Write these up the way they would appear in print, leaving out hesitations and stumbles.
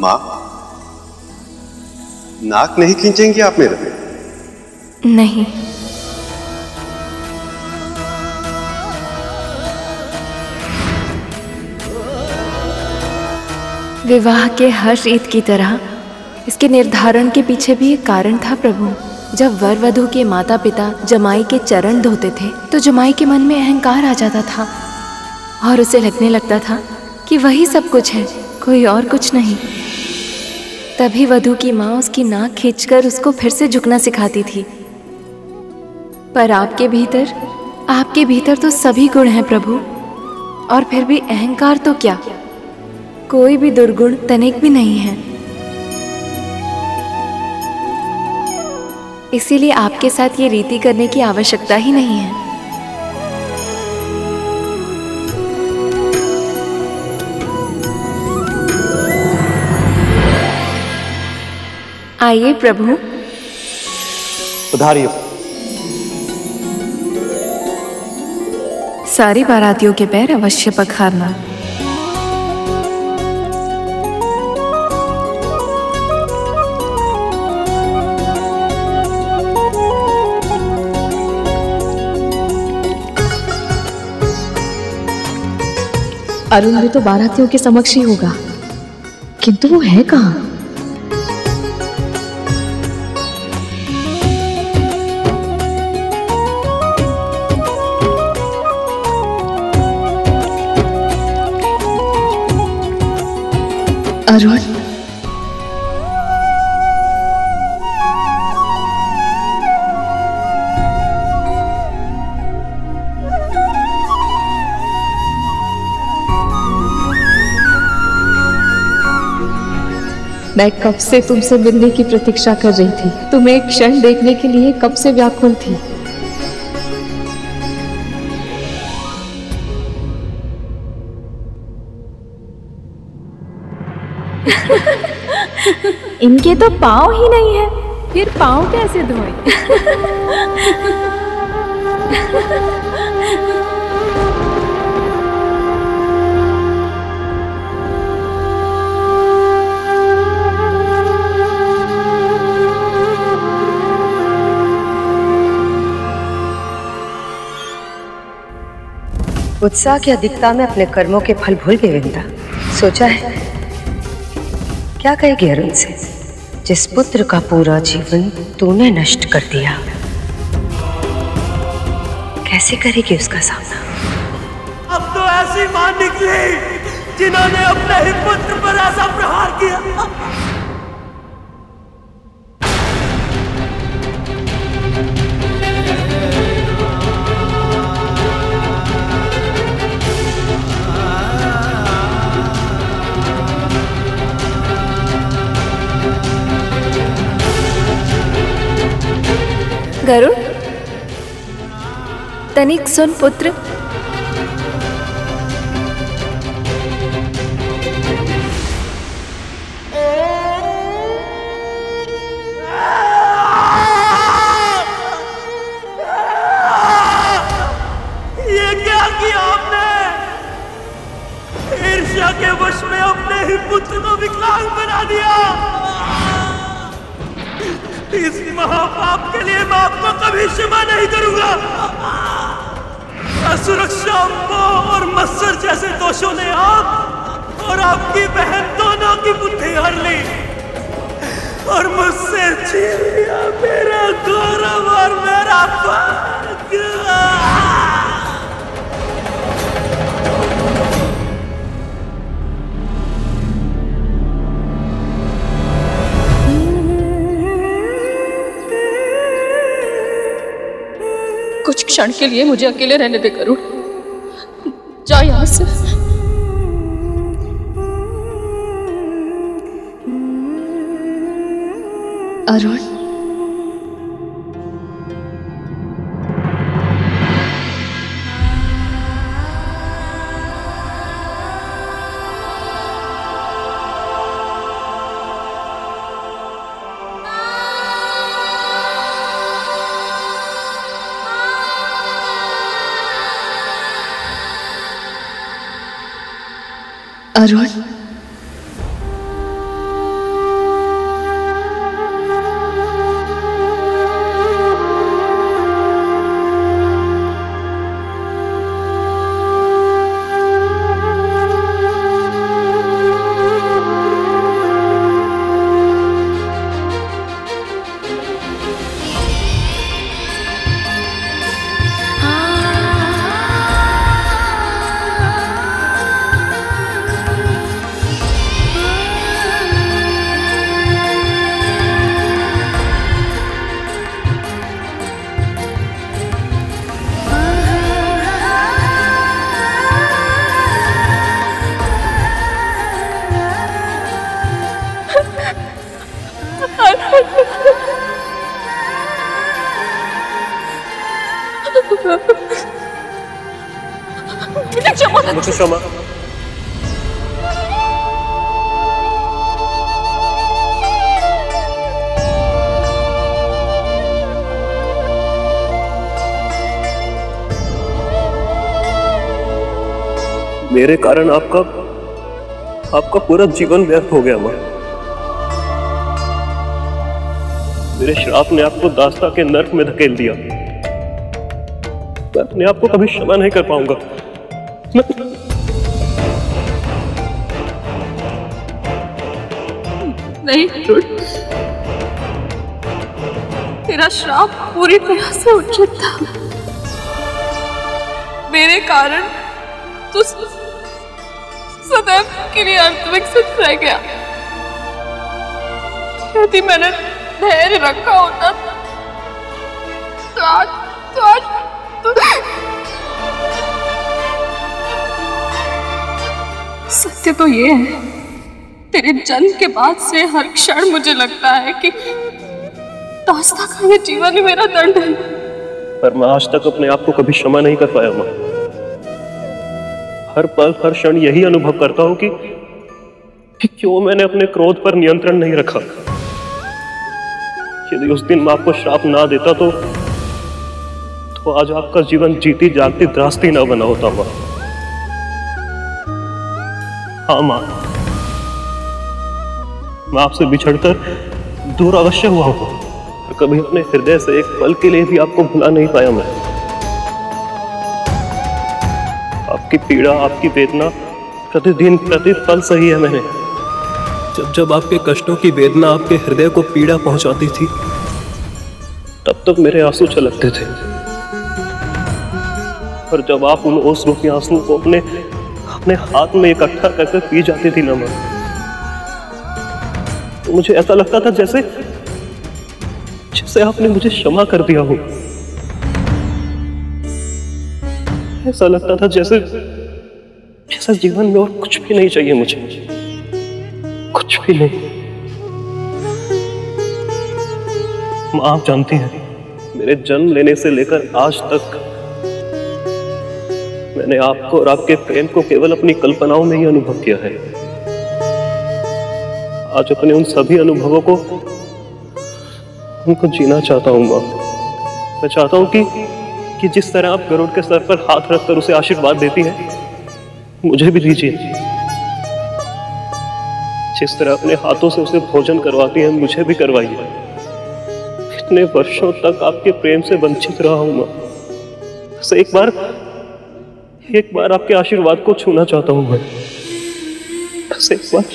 माँ, नाक नहीं खींचेंगी आप मेरा? नहीं। विवाह के हर रीत की तरह इसके निर्धारण के पीछे भी एक कारण था प्रभु। जब वर वधू के माता पिता जमाई के चरण धोते थे तो जमाई के मन में अहंकार आ जाता था और उसे लगने लगता था कि वही सब कुछ है, कोई और कुछ नहीं। तभी वधू की माँ उसकी नाक खींचकर उसको फिर से झुकना सिखाती थी। पर आपके भीतर तो सभी गुण हैं प्रभु, और फिर भी अहंकार तो क्या, कोई भी दुर्गुण तनिक भी नहीं है। इसीलिए आपके साथ ये रीति करने की आवश्यकता ही नहीं है। आइए प्रभु। पधारिए। सारी बारातियों के पैर अवश्य पखारना। अरुण भी तो बारातियों के समक्ष ही होगा, किंतु वो है कहाँ? अरुण, मैं कब से तुमसे मिलने की प्रतीक्षा कर रही थी। तुम्हें एक क्षण देखने के लिए कब से व्याकुल थी। इनके तो पाँव ही नहीं है, फिर पाँव कैसे धोए? उत्साह की अधिकता में अपने कर्मों के फल भूल गई विंदा। सोचा है क्या कहेगी अरुण से, जिस पुत्र का पूरा जीवन तूने नष्ट कर दिया? कैसे करेगी उसका सामना? अब तो ऐसी मां निकली जिन्होंने अपने ही पुत्र पर ऐसा प्रहार किया। गरुड़, तनिक सुन पुत्र। ये क्या किया आपने? ईर्ष्या के वश में अपने ही पुत्र को विकलांग बना दिया। इस महापाप के लिए मैं आपको कभी क्षमा नहीं करूंगा। असुरक्षा, मोह और मत्सर जैसे दोषों ने आप और आपकी बहन दोनों की बुद्धि हर ली और मुझसे छीन लिया मेरा गौरव और मेरा भाग्य। कुछ क्षण के लिए मुझे अकेले रहने दे गरुड़, जा यहां से। अरुण, अरुण, मुझे क्षमा कर। मुझे क्षमा। मेरे कारण आपका पूरा जीवन व्यर्थ हो गया माँ। मेरे श्राप ने आपको दास्ता के नर्क में धकेल दिया। मैं अपने आप को कभी क्षमा नहीं कर पाऊंगा। नहीं गरुड़, तेरा श्राप पूरी तरह से उचित था। मेरे कारण तू सदैव के लिए अर्थविकसित रह गया। यदि मैंने धैर्य रखा होता तो आज सत्य तो ये है, तेरे जन्म के बाद से हर क्षण मुझे लगता है कि दास्ता का ये जीवन ही मेरा दंड है। पर मैं आज तक अपने आप को कभी क्षमा नहीं कर पाया माँ। हर पल हर क्षण यही अनुभव करता हूं कि क्यों मैंने अपने क्रोध पर नियंत्रण नहीं रखा। यदि उस दिन मैं आपको श्राप ना देता तो आज आपका जीवन जीती जागती त्रासदी ना बना होता माँ। हाँ माँ, मैं आपसे बिछड़कर दूर अवश्य हुआ हूं, पर कभी अपने हृदय से एक पल के लिए भी आपको भुला नहीं पाया मैं। आपकी पीड़ा, आपकी वेदना प्रतिदिन प्रतिपल सही है मैंने। जब आपके कष्टों की वेदना आपके हृदय को पीड़ा पहुंचाती थी, तब मेरे आंसू छलकते थे। पर जब आप उन ओस रूपी आंसुओं को अपने हाथ में इकट्ठा करके पी जाती थी ना मां, तो मुझे ऐसा लगता था जैसे आपने मुझे क्षमा कर दिया हो। ऐसा लगता था जैसे जीवन में और कुछ भी नहीं चाहिए मुझे, कुछ भी नहीं। मां, आप जानती हैं, मेरे जन्म लेने से लेकर आज तक मैंने आपको और आपके प्रेम को केवल अपनी कल्पनाओं में ही अनुभव किया है। आज अपने उन सभी अनुभवों को उनको जीना चाहता हूं मां। मैं चाहता हूं कि जिस तरह आप गरुड़ के सर पर हाथ रखकर उसे आशीर्वाद देती हैं, मुझे भी दीजिए। जिस तरह अपने हाथों से उसे भोजन करवाती हैं, मुझे भी करवाइए। इतने वर्षों तक आपके प्रेम से वंचित रहा हूं मां। बस एक बार आपके आशीर्वाद को छूना चाहता हूं मैं, बस एक बार।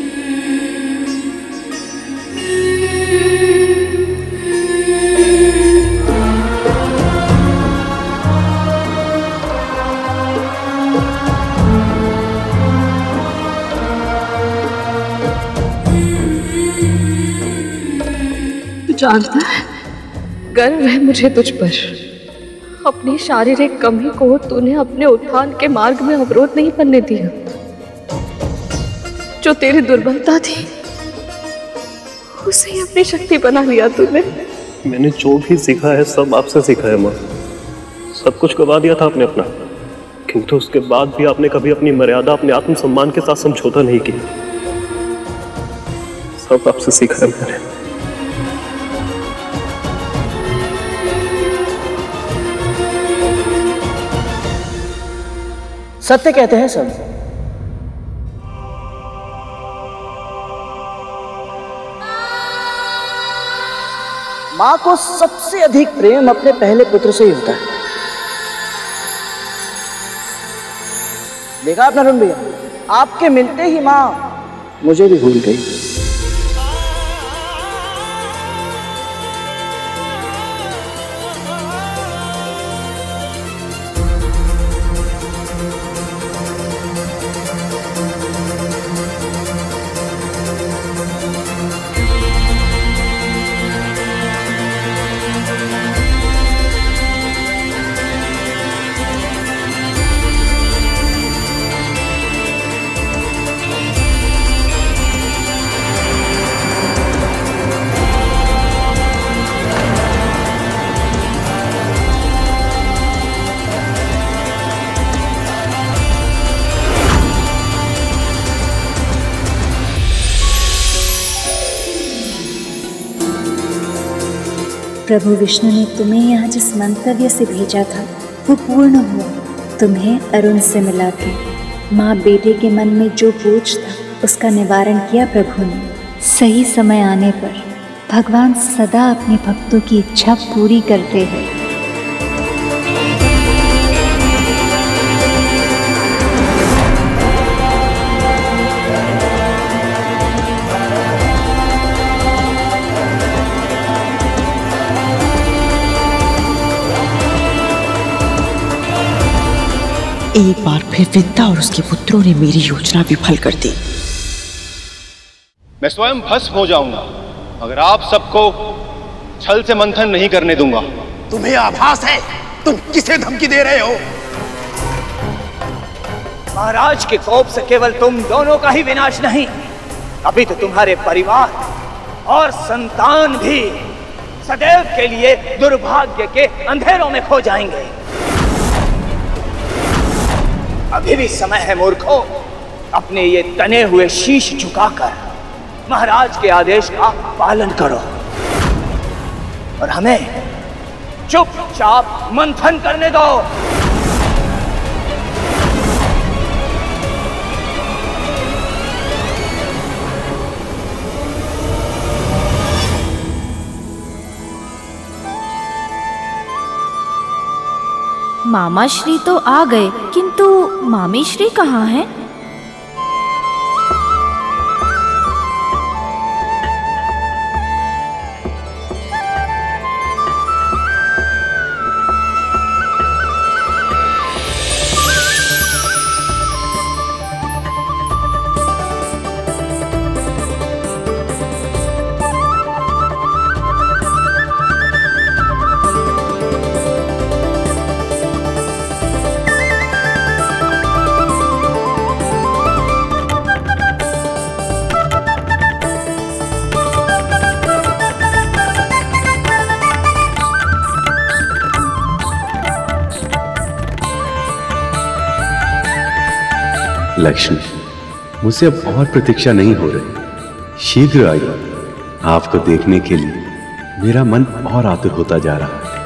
जानता है, गर्व है मुझे तुझ पर। अपनी शारीरिक कमी को तूने अपने उत्थान के मार्ग में अवरोध नहीं बनने दिया। जो तेरी दुर्बलता थी, उसे ही अपनी शक्ति बना लिया तूने। मैंने जो भी सीखा है सब आपसे सीखा है माँ। सब कुछ गवा दिया था आपने अपना, किंतु उसके बाद भी आपने कभी अपनी मर्यादा, अपने आत्मसम्मान के साथ समझौता नहीं किया। सब आपसे सीखा है मैंने। सत्य कहते हैं सब। मां को सबसे अधिक प्रेम अपने पहले पुत्र से ही होता है। देखा आपने अरुण भैया, आपके मिलते ही मां मुझे भी भूल गई। प्रभु विष्णु ने तुम्हें यहाँ जिस मंतव्य से भेजा था वो पूर्ण हुआ। तुम्हें अरुण से मिला के माँ बेटे के मन में जो बोझ था उसका निवारण किया प्रभु ने। सही समय आने पर भगवान सदा अपने भक्तों की इच्छा पूरी करते हैं। एक बार फिर विद्या और उसके पुत्रों ने मेरी योजना विफल कर दी। मैं स्वयं भस्म हो जाऊंगा अगर आप सबको छल से मंथन नहीं करने दूंगा। तुम्हें आभास है तुम किसे धमकी दे रहे हो? महाराज के कोप से केवल तुम दोनों का ही विनाश नहीं, अभी तो तुम्हारे परिवार और संतान भी सदैव के लिए दुर्भाग्य के अंधेरों में खो जाएंगे। अभी भी समय है मूर्खों, अपने ये तने हुए शीश झुकाकर महाराज के आदेश का पालन करो और हमें चुपचाप मंथन करने दो। मामा श्री तो आ गए, किंतु मामी श्री कहाँ हैं? लक्ष्मी, मुझसे अब और प्रतीक्षा नहीं हो रही। शीघ्र आइए। आपको देखने के लिए मेरा मन और आतुर होता जा रहा है।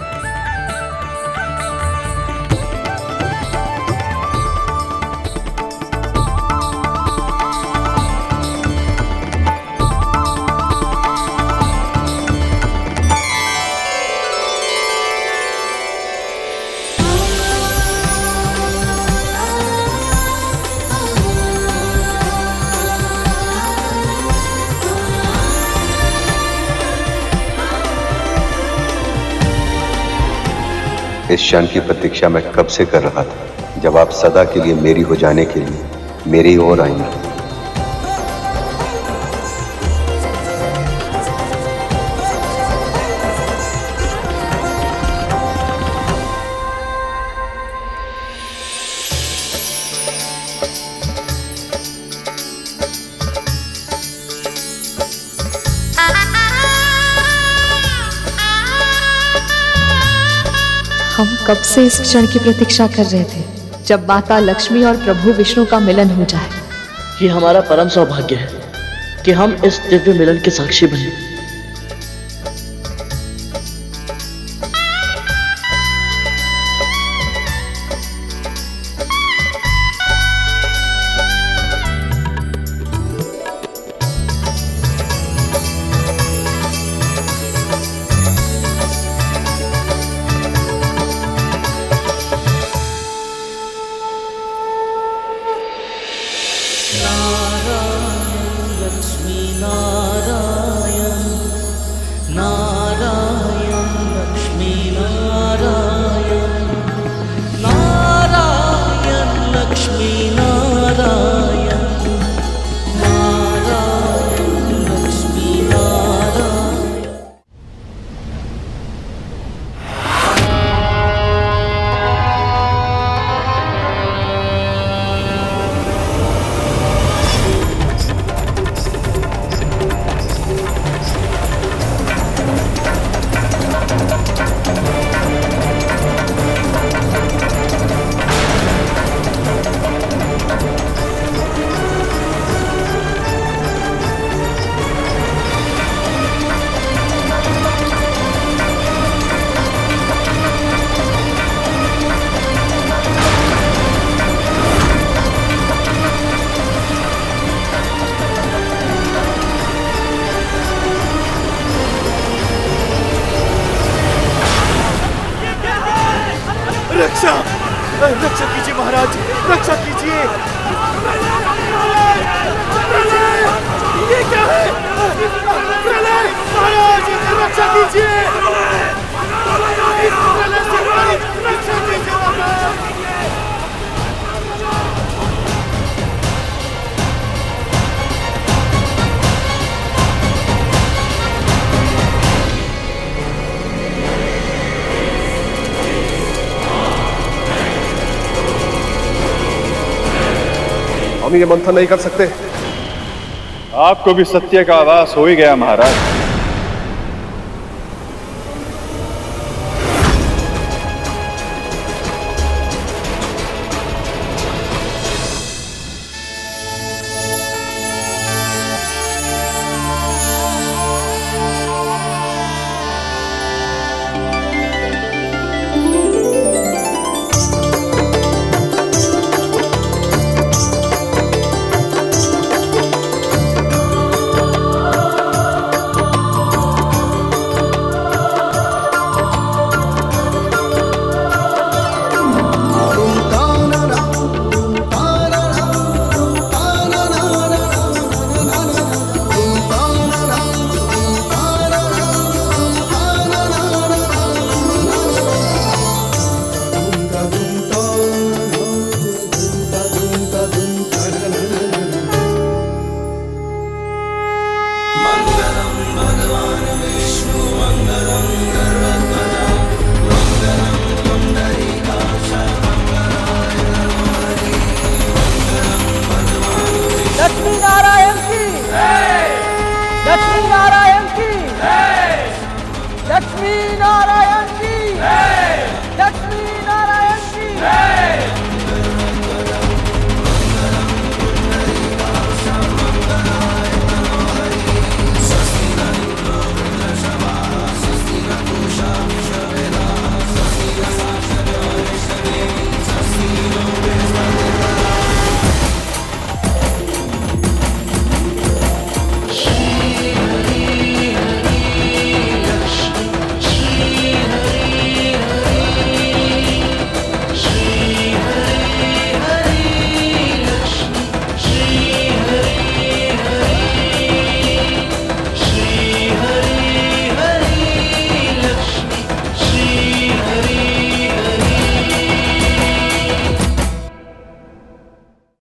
इस क्षण की प्रतीक्षा मैं कब से कर रहा था, जब आप सदा के लिए मेरी हो जाने के लिए मेरी ओर आएंगे। हम कब से इस क्षण की प्रतीक्षा कर रहे थे, जब माता लक्ष्मी और प्रभु विष्णु का मिलन हो जाए। ये हमारा परम सौभाग्य है कि हम इस दिव्य मिलन के साक्षी बने। नारायण लक्ष्मी नारायण रक्षा रक्षा कीजिए महाराज, रक्षा कीजिए। ये क्या है? महाराज रक्षा कीजिए, रक्षा कीजिए महाराज। हम ये मंथन नहीं कर सकते। आपको भी सत्य का आभास हो ही गया महाराज।